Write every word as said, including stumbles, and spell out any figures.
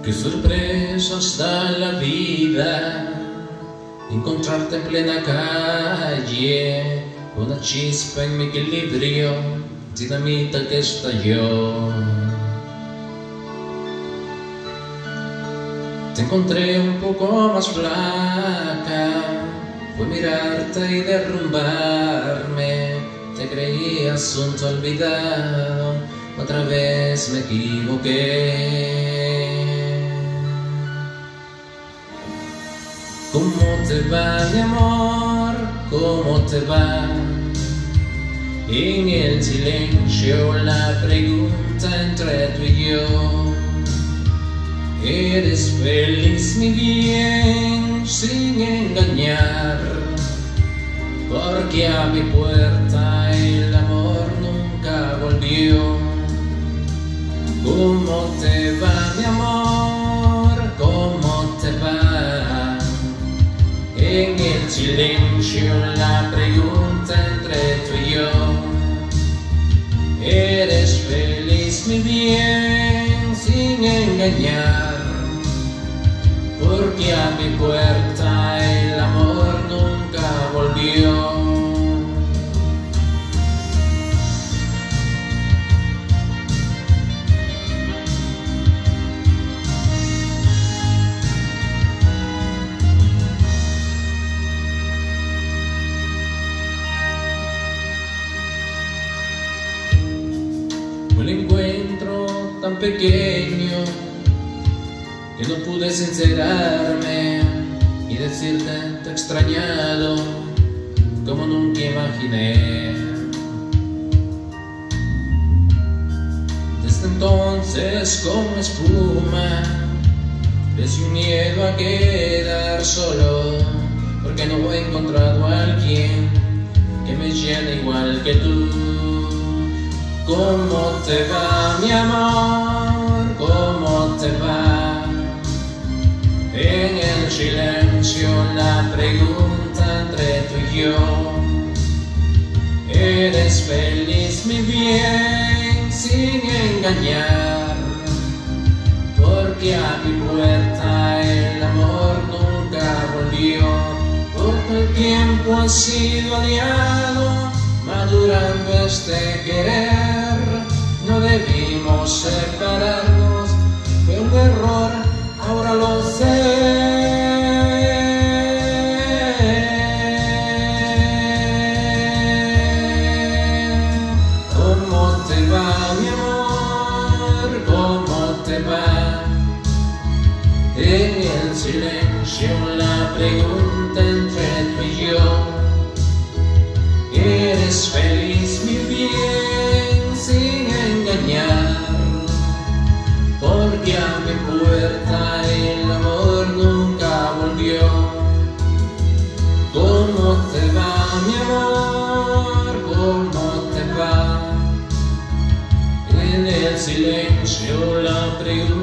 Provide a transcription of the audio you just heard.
Qué sorpresa está la vida, encontrarte en plena calle, una chispa en mi equilibrio, dinamita que estalló. Te encontré un poco más flaca, fue mirarte y derrumbarme. Te creí asunto olvidado, otra vez me equivoqué. ¿Cómo te va, mi amor? ¿Cómo te va? En el silencio la pregunta entre tú y yo. ¿Eres feliz, mi bien, sin engañar? Porque a mi puerta el amor nunca volvió. ¿Cómo te va, mi amor? ¿Cómo te va? En el silencio la pregunta entre tú y yo. ¿Eres feliz, mi bien, sin engañar? Porque a mi puerta el amor nunca volvió. Un encuentro tan pequeño que no pude sincerarme y decirte te he extrañado como nunca imaginé. Desde entonces como espuma crecí un miedo a quedar solo, porque no he encontrado a alguien que me llene igual que tú. ¿Cómo te va, mi amor? ¿Cómo te va? En el silencio la pregunta entre tú y yo. ¿Eres feliz, mi bien, sin engañar? Porque a mi puerta el amor nunca volvió. Porque el tiempo ha sido aliado, madurando este querer. No debimos separarnos, fue un error, ahora lo sé. ¿Cómo te va, mi amor? ¿Cómo te va? En el silencio la pregunta entre tú y yo. ¿Eres feliz, mi bien, sin engañar? Porque a mi puerta el amor nunca volvió. ¿Cómo te va, mi amor? ¿Cómo te va? En el silencio la pregunta